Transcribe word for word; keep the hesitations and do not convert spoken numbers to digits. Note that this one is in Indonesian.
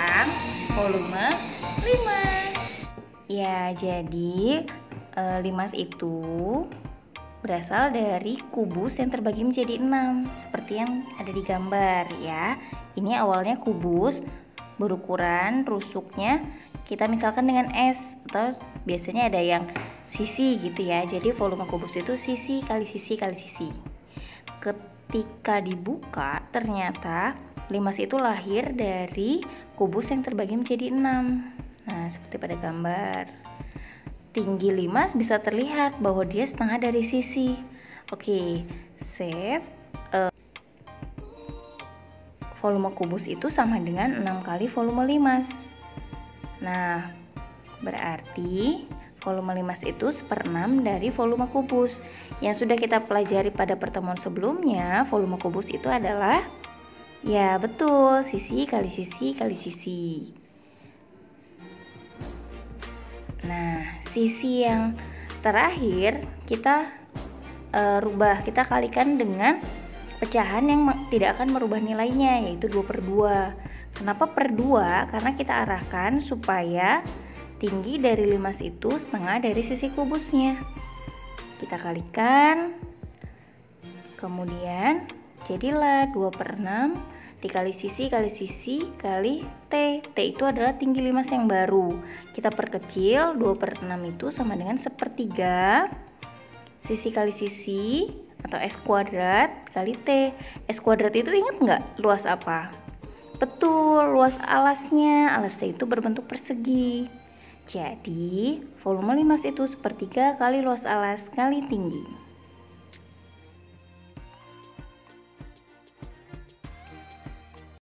tentang volume limas. Ya, jadi e, limas itu berasal dari kubus yang terbagi menjadi enam, seperti yang ada di gambar ya. Ini awalnya kubus berukuran rusuknya kita misalkan dengan S, atau biasanya ada yang sisi gitu ya. Jadi volume kubus itu sisi kali sisi kali sisi. Ketika dibuka, ternyata limas itu lahir dari kubus yang terbagi menjadi enam. Nah, seperti pada gambar. Tinggi limas bisa terlihat bahwa dia setengah dari sisi. Oke, save. Uh, volume kubus itu sama dengan enam kali volume limas. Nah, berarti volume limas itu seperenam dari volume kubus. Yang sudah kita pelajari pada pertemuan sebelumnya, volume kubus itu adalah, ya betul, sisi kali sisi kali sisi. Nah, sisi yang terakhir kita uh, rubah, kita kalikan dengan pecahan yang tidak akan merubah nilainya, yaitu dua per dua. Kenapa per dua? Karena kita arahkan supaya tinggi dari limas itu setengah dari sisi kubusnya. Kita kalikan, kemudian jadilah dua per enam dikali sisi kali sisi kali T. T itu adalah tinggi limas yang baru. Kita perkecil, dua per enam itu sama dengan sepertiga sisi kali sisi atau S kuadrat kali T. S kuadrat itu ingat nggak luas apa? Betul, luas alasnya. Alasnya itu berbentuk persegi. Jadi volume limas itu sepertiga kali luas alas kali tinggi.